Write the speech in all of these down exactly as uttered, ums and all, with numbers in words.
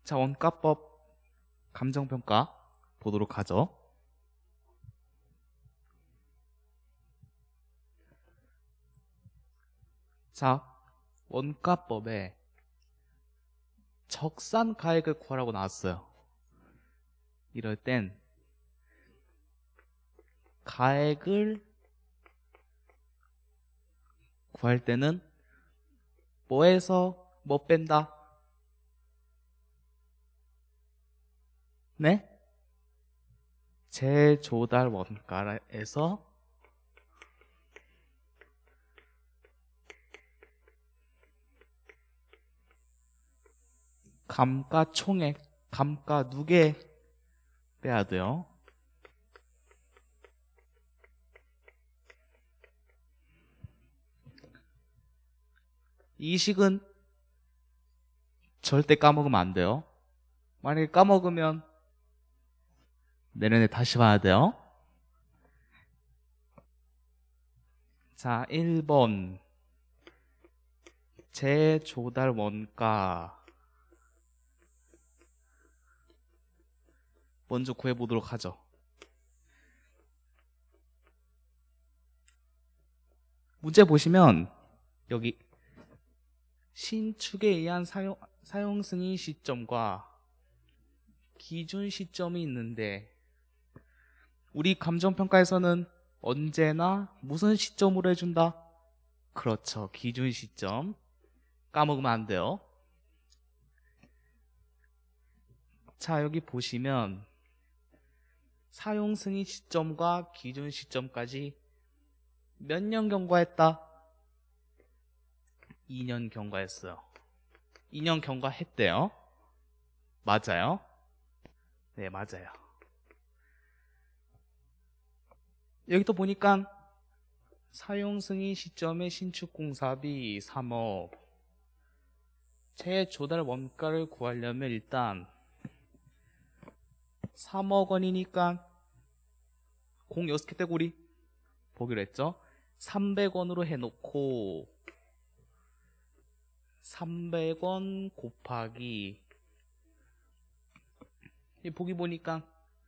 자, 원가법 감정평가 보도록 하죠. 자, 원가법에 적산가액을 구하라고 나왔어요. 이럴 땐 가액을 구할 때는 뭐에서 뭐 뺀다? 네? 재조달 원가에서 감가총액, 감가누계 빼야 돼요. 이 식은 절대 까먹으면 안 돼요. 만약에 까먹으면 내년에 다시 봐야 돼요. 자, 일 번 재조달 원가 먼저 구해보도록 하죠. 문제 보시면 여기 신축에 의한 사용, 사용 승인 시점과 기준 시점이 있는데 우리 감정평가에서는 언제나 무슨 시점으로 해준다? 그렇죠. 기준 시점. 까먹으면 안 돼요. 자, 여기 보시면 사용 승인 시점과 기준 시점까지 몇 년 경과했다? 이 년 경과했어요. 이 년 경과했대요. 맞아요? 네, 맞아요. 여기 또 보니까 사용 승인 시점의 신축 공사비 삼억, 재조달 원가를 구하려면 일단 삼억 원이니까 공 여섯 개 떼고 우리 보기로 했죠. 삼백 원으로 해놓고 삼백 원 곱하기 보기 보니까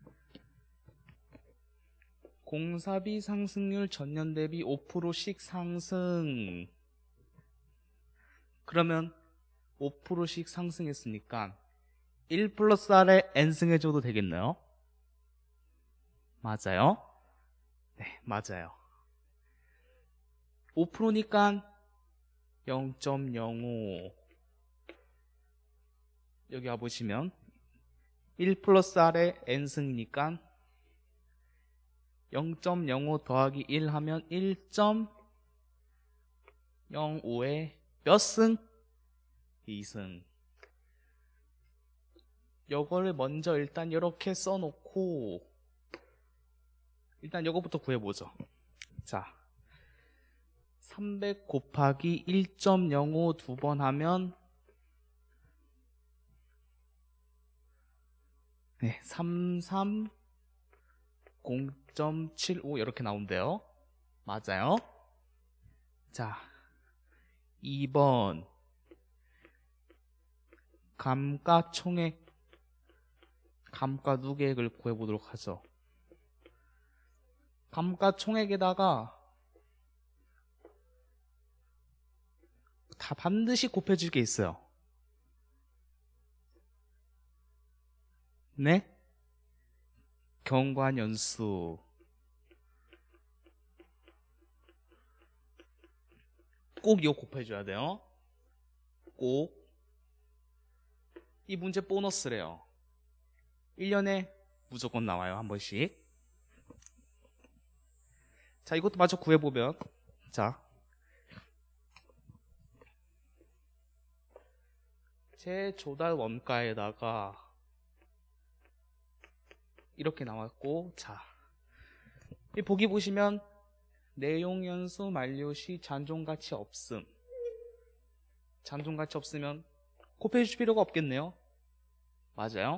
공사비 상승률 전년 대비 오 퍼센트씩 상승. 그러면 오 퍼센트씩 상승했으니까 일 플러스 R에 N승 해줘도 되겠네요. 맞아요? 네, 맞아요. 오 퍼센트니까 영 점 영오. 여기 와보시면 일 플러스 R에 N승이니까 영 점 영오 더하기 일 하면 일 점 영오에 몇 승? 이 승. 요거를 먼저 일단 이렇게 써놓고 일단 요거부터 구해보죠. 자, 삼백 곱하기 일 점 영오 두 번 하면 네, 삼백삼십 점 칠오 이렇게 나온대요. 맞아요. 자, 이 번 감가총액, 감가누계액을 구해보도록 하죠. 감가총액에다가 다 반드시 곱해줄 게 있어요. 네? 경과년수. 꼭 이거 곱해줘야 돼요. 꼭. 이 문제 보너스래요. 일 년에 무조건 나와요. 한 번씩. 자, 이것도 마저 구해보면 자, 재조달 원가에다가 이렇게 나왔고, 자, 이 보기 보시면 내용 연수 만료 시 잔존가치 없음. 잔존가치 없으면 곱해줄 필요가 없겠네요. 맞아요.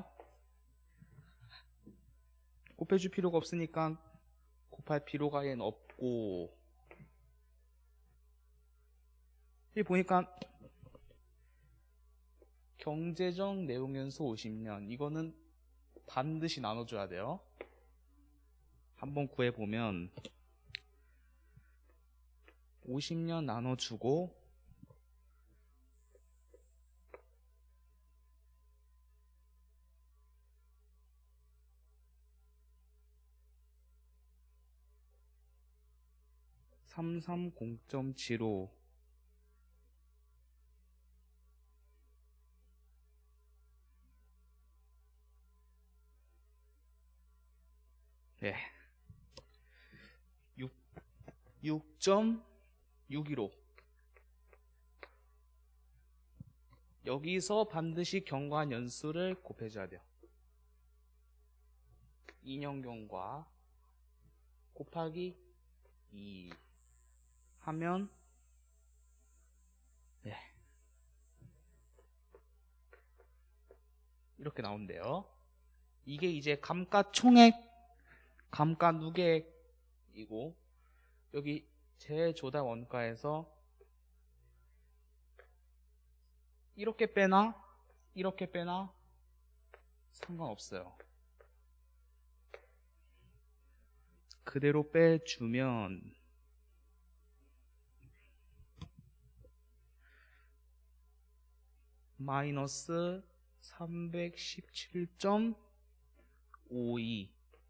곱해줄 필요가 없으니까 곱할 필요가 얘는 없고, 여기 보니까 경제적 내용연수 오십 년. 이거는 반드시 나눠줘야 돼요. 한번 구해보면 오십 년 나눠주고 삼백삼십 점 칠오 네. 육 점 육일오 여기서 반드시 경과 연수를 곱해줘야 돼요. 이 년 경과 곱하기 이 하면 네. 이렇게 나온대요. 이게 이제 감가총액, 감가누계액이고 여기 재조달 원가에서 이렇게 빼나 이렇게 빼나 상관없어요. 그대로 빼주면 마이너스 삼백십칠 점 오이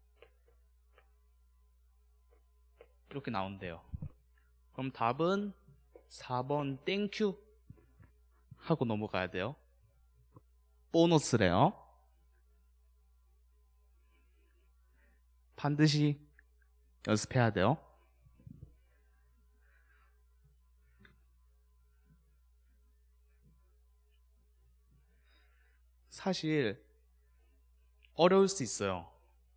이렇게 나온대요. 그럼 답은 사 번 땡큐 하고 넘어가야 돼요. 보너스래요. 반드시 연습해야 돼요. 사실 어려울 수 있어요.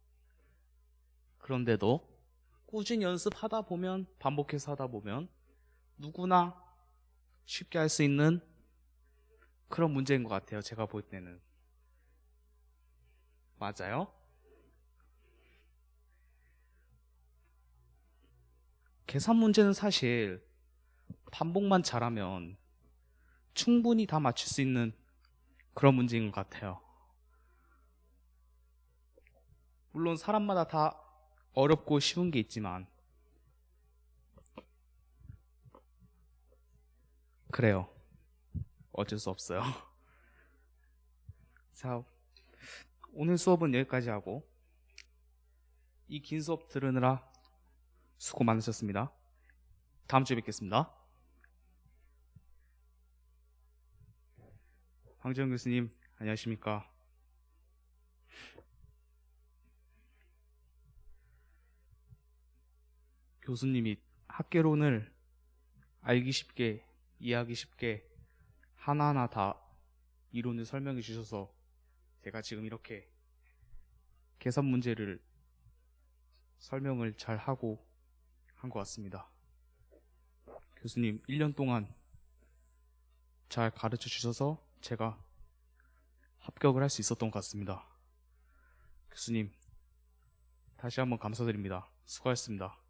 그런데도 꾸준히 연습하다 보면, 반복해서 하다 보면 누구나 쉽게 할 수 있는 그런 문제인 것 같아요. 제가 볼 때는. 맞아요? 계산 문제는 사실 반복만 잘하면 충분히 다 맞출 수 있는 그런 문제인 것 같아요. 물론 사람마다 다 어렵고 쉬운 게 있지만 그래요. 어쩔 수 없어요. 자, 오늘 수업은 여기까지 하고 이 긴 수업 들으느라 수고 많으셨습니다. 다음 주에 뵙겠습니다. 황재영 교수님, 안녕하십니까? 교수님이 학개론을 알기 쉽게, 이해하기 쉽게 하나하나 다 이론을 설명해 주셔서 제가 지금 이렇게 계산 문제를 설명을 잘 하고 한 것 같습니다. 교수님 일 년 동안 잘 가르쳐 주셔서 제가 합격을 할 수 있었던 것 같습니다. 교수님 다시 한번 감사드립니다. 수고하셨습니다.